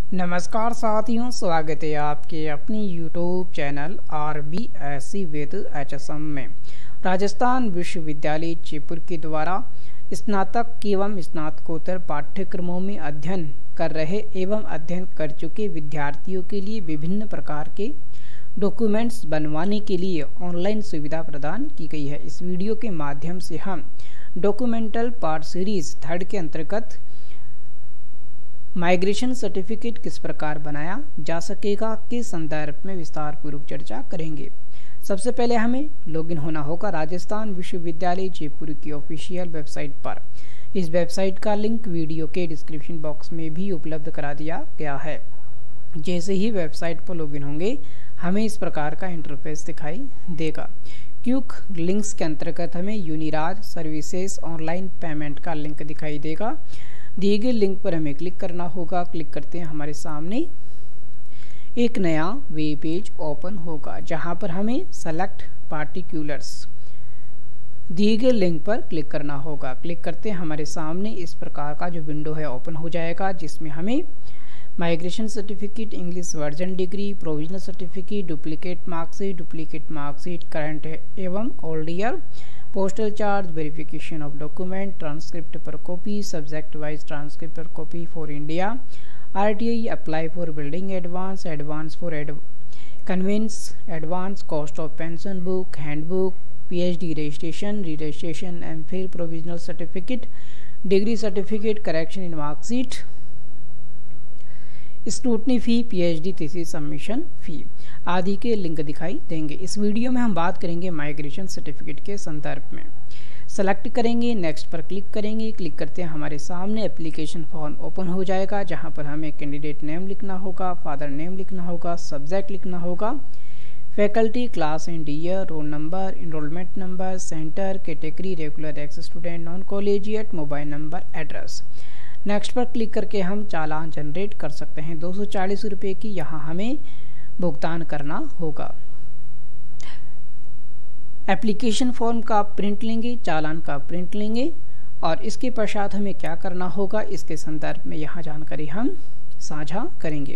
नमस्कार साथियों, स्वागत है आपके अपने YouTube channel RBSC with HSM में। राजस्थान विश्वविद्यालय जयपुर के द्वारा स्नातक एवं स्नातकोत्तर पाठ्यक्रमों में अध्ययन कर रहे एवं अध्ययन कर चुके विद्यार्थियों के लिए विभिन्न प्रकार के डॉक्यूमेंट्स बनवाने के लिए ऑनलाइन सुविधा प्रदान की गई है। इस वीडियो के माध्यम से हम डॉक्यूमेंटल पार्ट सीरीज 3 के अंतर्गत माइग्रेशन सर्टिफिकेट किस प्रकार बनाया जा सकेगा के संदर्भ में विस्तार पूर्वक चर्चा करेंगे। सबसे पहले हमें लॉगिन होना होगा राजस्थान विश्वविद्यालय जयपुर की ऑफिशियल वेबसाइट पर। इस वेबसाइट का लिंक वीडियो के डिस्क्रिप्शन बॉक्स में भी उपलब्ध करा दिया गया है। जैसे ही वेबसाइट पर लॉगिन होंगे हमें इस प्रकार का इंटरफेस दिखाई देगा। क्विक लिंक्स के अंतर्गत हमें यूनिराज सर्विसेज ऑनलाइन पेमेंट का लिंक दिखाई देगा। दिए गए लिंक पर हमें क्लिक करना होगा। क्लिक करते हैं हमारे सामने एक नया वेब पेज ओपन होगा, जहां पर हमें सेलेक्ट पार्टिकुलर्स दिए गए लिंक पर क्लिक करना होगा। क्लिक करते हैं हमारे सामने इस प्रकार का जो विंडो है ओपन हो जाएगा, जिसमें हमें migration certificate, English version degree, provisional certificate, duplicate marksheet, current एवं old year, postal charge, verification of document, transcript per copy, subject wise transcript per copy for India, RTI, apply for building advance for conveyance advance, cost of pension book, handbook, PhD registration, re-registration, MPhil, provisional certificate, degree certificate, correction in marksheet, scrutiny fee, PhD thesis submission fee आदि के link दिखाई देंगे। इस video में हम बात करेंगे migration certificate के संदर्भ में। सेलेक्ट करेंगे, नेक्स्ट पर क्लिक करेंगे। क्लिक करते हैं हमारे सामने एप्लीकेशन फॉर्म ओपन हो जाएगा, जहां पर हमें कैंडिडेट नेम लिखना होगा, फादर नेम लिखना होगा, सब्जेक्ट लिखना होगा, faculty, class and year, roll number, enrolment number, centre, category, regular ex student, non collegiate, mobile number, address. Next पर क्लिक करके हम चालान जनरेट कर सकते हैं। 240 रुपये की यहाँ हमें भुगतान करना होगा। एप्लीकेशन फॉर्म का प्रिंट लेंगे, चालान का प्रिंट लेंगे और इसके पश्चात हमें क्या करना होगा इसके संदर्भ में यहाँ जानकारी हम साझा करेंगे।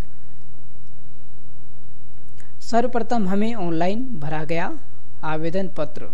सर्वप्रथम हमें ऑनलाइन भरा गया आवेदन पत्र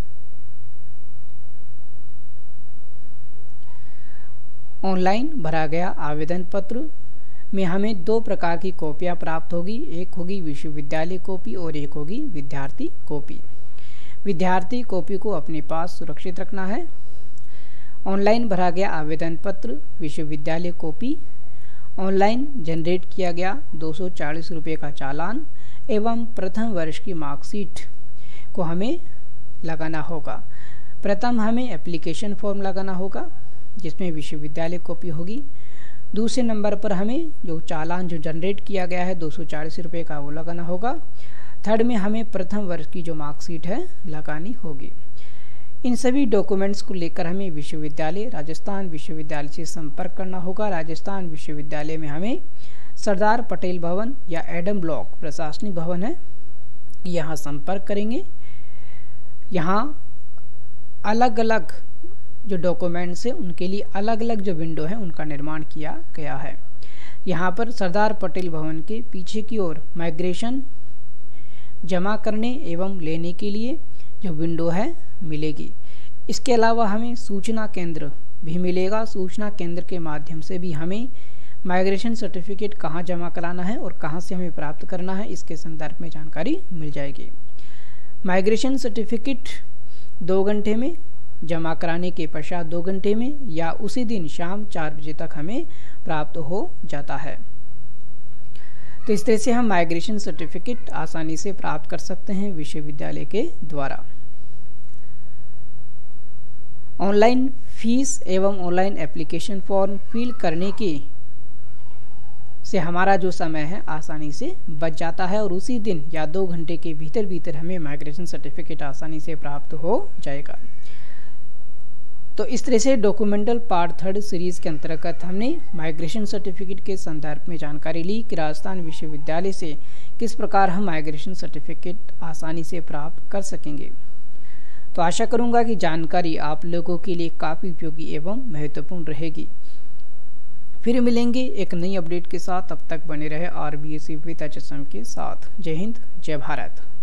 में हमें 2 प्रकार की कॉपियां प्राप्त होगी। एक होगी विश्वविद्यालय कॉपी और एक होगी विद्यार्थी कॉपी। विद्यार्थी कॉपी को अपने पास सुरक्षित रखना है। ऑनलाइन भरा गया आवेदन पत्र, विश्वविद्यालय कॉपी, ऑनलाइन जनरेट किया गया 240 रुपये का चालान एवं प्रथम वर्ष की मार्कशीट को हमें लगाना होगा। प्रथम हमें एप्लीकेशन फॉर्म लगाना होगा, जिसमें विश्वविद्यालय कॉपी होगी। दूसरे नंबर पर हमें जो चालान जो जनरेट किया गया है 240 रुपये का, वो लगाना होगा। थर्ड में हमें प्रथम वर्ष की जो मार्कशीट है लगानी होगी। इन सभी डॉक्यूमेंट्स को लेकर हमें विश्वविद्यालय, राजस्थान विश्वविद्यालय से संपर्क करना होगा। राजस्थान विश्वविद्यालय में हमें सरदार पटेल भवन या एडम ब्लॉक प्रशासनिक भवन है, यहाँ संपर्क करेंगे। यहाँ अलग अलग जो डॉक्यूमेंट्स है उनके लिए अलग अलग जो विंडो है उनका निर्माण किया गया है। यहाँ पर सरदार पटेल भवन के पीछे की ओर माइग्रेशन जमा करने एवं लेने के लिए जो विंडो है मिलेगी। इसके अलावा हमें सूचना केंद्र भी मिलेगा। सूचना केंद्र के माध्यम से भी हमें माइग्रेशन सर्टिफिकेट कहाँ जमा कराना है और कहाँ से हमें प्राप्त करना है इसके संदर्भ में जानकारी मिल जाएगी। माइग्रेशन सर्टिफिकेट 2 घंटे में जमा कराने के पश्चात 2 घंटे में या उसी दिन शाम 4 बजे तक हमें प्राप्त हो जाता है। तो इस तरह से हम माइग्रेशन सर्टिफिकेट आसानी से प्राप्त कर सकते हैं विश्वविद्यालय के द्वारा। ऑनलाइन फीस एवं ऑनलाइन एप्लीकेशन फॉर्म फिल करने की से हमारा जो समय है आसानी से बच जाता है और उसी दिन या 2 घंटे के भीतर हमें माइग्रेशन सर्टिफिकेट आसानी से प्राप्त हो जाएगा। तो इस तरह से डॉक्यूमेंटल पार्ट 3 सीरीज के अंतर्गत हमने माइग्रेशन सर्टिफिकेट के संदर्भ में जानकारी ली कि राजस्थान विश्वविद्यालय से किस प्रकार हम माइग्रेशन सर्टिफिकेट आसानी से प्राप्त कर सकेंगे। तो आशा करूंगा कि जानकारी आप लोगों के लिए काफ़ी उपयोगी एवं महत्वपूर्ण रहेगी। फिर मिलेंगे एक नई अपडेट के साथ, तब तक बने रहे RBSC विद HSM के साथ। जय हिंद, जय भारत।